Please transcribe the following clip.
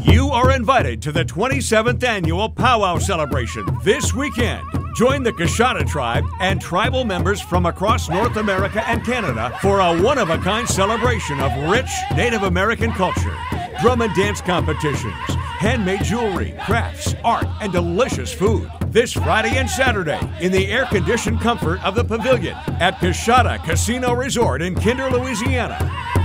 You are invited to the 27th Annual Powwow Celebration this weekend. Join the Coushatta tribe and tribal members from across North America and Canada for a one-of-a-kind celebration of rich Native American culture. Drum and dance competitions, handmade jewelry, crafts, art, and delicious food. This Friday and Saturday in the air-conditioned comfort of the pavilion at Coushatta Casino Resort in Kinder, Louisiana.